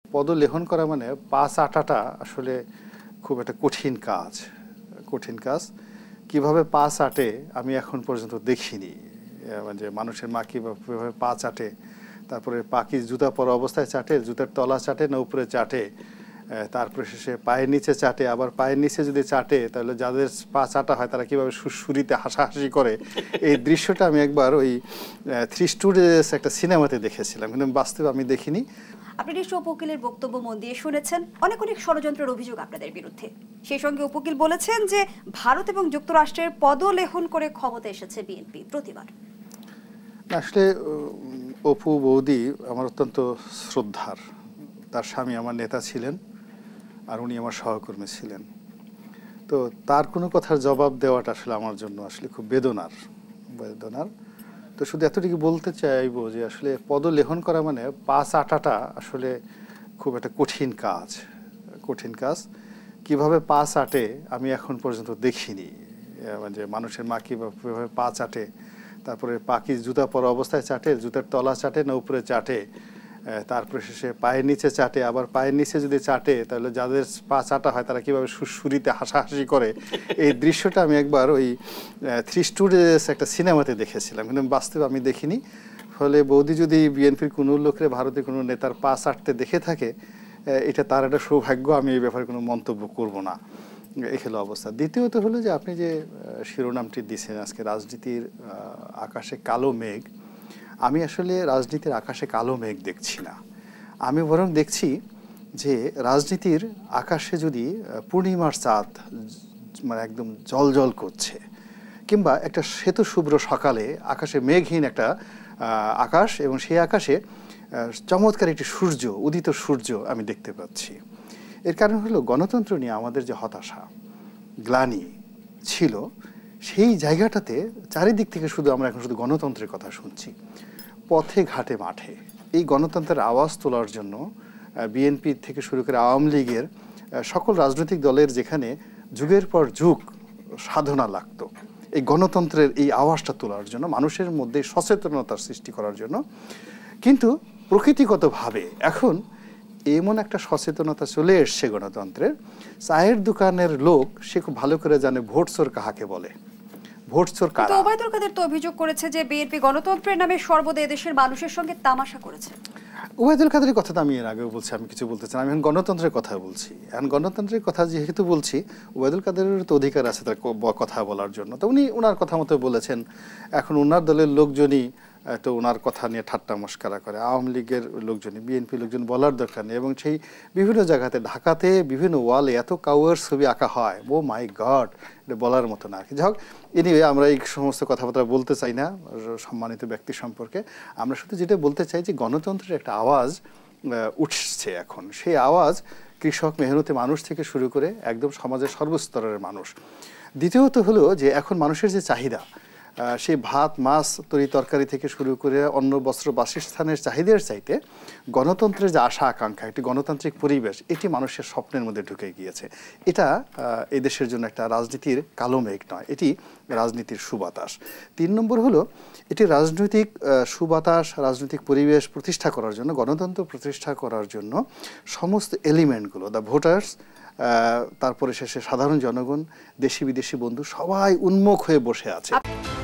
পদলেখন করা মানে পা চাটাটা আসলে খুব একটা কঠিন কাজ কিভাবে পা চাটে আমি এখন পর্যন্ত দেখিনি। মানে মানুষের মা কিভাবে পা চাটে, তারপরে পা কি জুতা পরা অবস্থায় চাটে, জুতার তলা চাটে না উপরে চাটে, তারপরে শেষে পায়ের নিচে চাটে, আবার পায়ের নিচে যদি চাটে তাহলে যাদের পা চাটা হয় তারা কীভাবে সুরসুরিতে হাসাহাসি করে। এই দৃশ্যটা আমি একবার ওই 3 স্টুডেন্টস একটা সিনেমাতে দেখেছিলাম, কিন্তু বাস্তবে আমি দেখিনি। আপনি নিশ্চয় উপকিলের বক্তব্য মন দিয়ে শুনেছেন। অনেক ষড়যন্ত্রের অভিযোগ আপনাদের বিরুদ্ধে। সেই সঙ্গে উপকিল বলেছেন যে ভারত এবং যুক্তরাষ্ট্রের পদলেখন করে ক্ষমতা এসেছে বিএনপি প্রতিবার। আসলে অপু বৌদি আমার অত্যন্ত শ্রদ্ধার, তার স্বামী আমার নেতা ছিলেন আর উনি আমার সহকর্মী ছিলেন। তো তার কোনো কথার জবাব দেওয়াটা আসলে আমার জন্য আসলে খুব বেদনার। তো শুধু এতটুকু বলতে চাইবো যে আসলে পদলেখন করা মানে পা চাটাটা আসলে খুব একটা কঠিন কাজ কিভাবে পা চাটে আমি এখন পর্যন্ত দেখিনি। মানে মানুষের মা কিভাবে পা চাটে, তারপরে পা কি জুতা পরা অবস্থায় চাটে, জুতার তলা চাটে না উপরে চাটে, তারপরে শেষে পায়ের নিচে চাটে, আবার পায়ের নিচে যদি চাটে তাহলে যাদের পা চাটা হয় তারা কীভাবে সুরসুরিতে হাসাহাসি করে। এই দৃশ্যটা আমি একবার ওই 3 স্টুডেন্টস একটা সিনেমাতে দেখেছিলাম, কিন্তু বাস্তবে আমি দেখিনি। ফলে বৌদি যদি বিএনপির কোনো লোকের ভারতের কোনো নেতার পা চাটতে দেখে থাকে, এটা তার একটা সৌভাগ্য, আমি এই ব্যাপারে কোনো মন্তব্য করব না। এই হলো অবস্থা। দ্বিতীয়ত হলো যে আপনি যে শিরোনামটি দিয়েছেন আজকে, রাজনীতির আকাশে কালো মেঘ, আমি আসলে রাজনীতির আকাশে কালো মেঘ দেখছি না। আমি বরং দেখছি যে রাজনীতির আকাশে যদি পূর্ণিমার চাঁদ মানে একদম জল করছে, কিংবা একটা শ্বেত শুভ্র সকালে আকাশে মেঘহীন একটা আকাশ, এবং সেই আকাশে চমৎকার একটি সূর্য, উদিত সূর্য আমি দেখতে পাচ্ছি। এর কারণ হলো গণতন্ত্র নিয়ে আমাদের যে হতাশা, গ্লানি ছিল, সেই জায়গাটাতে চারিদিক থেকে আমরা এখন শুধু গণতন্ত্রের কথা শুনছি। পথে ঘাটে মাঠে এই গণতন্ত্রের আওয়াজ তোলার জন্য বিএনপি থেকে শুরু করে আওয়ামী লীগের সকল রাজনৈতিক দলের যেখানে যুগের পর যুগ সাধনা লাগতো এই গণতন্ত্রের এই আওয়াজটা তোলার জন্য, মানুষের মধ্যে সচেতনতার সৃষ্টি করার জন্য, কিন্তু প্রকৃতিগতভাবে এখন এমন একটা সচেতনতা চলে এসছে গণতন্ত্রের। চায়ের দোকানের লোক সে খুব ভালো করে জানে ভোট চোর কাহাকে বলে, ভোট চোর কারা। ওবায়দুল কাদের তো অভিযোগ করেছে যে বিএনপি গণতন্ত্রের নামে সর্বদা দেশের মানুষের সঙ্গে তামাশা করেছে। ওবায়দুল কাদেরের কথা তো আমি এর আগেও বলছি, আমি কিছু বলতে চাই, আমি এখন গণতন্ত্রের কথা বলছি। এখন গণতন্ত্রের কথা যেহেতু বলছি, ওবায়দুল কাদেরের তো অধিকার আছে তার কথা বলার জন্য। তো উনি ওনার কথা মতো বলেছেন। এখন ওনার দলের লোকজনই তো ওনার কথা নিয়ে ঠাট্টা মস্করা করে, আওয়ামী লীগের লোকজনই, বিএনপি লোকজন বলার দরকার নেই। এবং সেই বিভিন্ন জায়গাতে, ঢাকাতে বিভিন্ন ওয়ালে এত কাউয়ার ছবি আঁকা হয়, ও মাই গড, এটা বলার মতো না। যাই হোক, এনিওয়ে আমরা এই সমস্ত কথাবার্তা বলতে চাই না সম্মানিত ব্যক্তি সম্পর্কে। আমরা শুধু যেটা বলতে চাই যে গণতন্ত্রের একটা আওয়াজ উঠছে এখন। সেই আওয়াজ কৃষক, মেহনতি মানুষ থেকে শুরু করে একদম সমাজের সর্বস্তরের মানুষ। দ্বিতীয়ত হলো যে এখন মানুষের যে চাহিদা, সেই ভাত, মাছ, তরি তরকারি থেকে শুরু করে অন্ন, বস্ত্র, বাসস্থানের চাহিদার চাইতে গণতন্ত্রের যে আশা আকাঙ্ক্ষা, একটি গণতান্ত্রিক পরিবেশ, এটি মানুষের স্বপ্নের মধ্যে ঢুকে গিয়েছে। এটা এই দেশের জন্য একটা রাজনীতির কালো মেঘ নয়, এটি রাজনীতির সুবাতাস। 3 নম্বর হলো, এটি রাজনৈতিক সুবাতাস, রাজনৈতিক পরিবেশ প্রতিষ্ঠা করার জন্য, গণতন্ত্র প্রতিষ্ঠা করার জন্য সমস্ত এলিমেন্টগুলো, দ্য ভোটার্স, তারপরে শেষে সাধারণ জনগণ, দেশি বিদেশি বন্ধু, সবাই উন্মুখ হয়ে বসে আছে।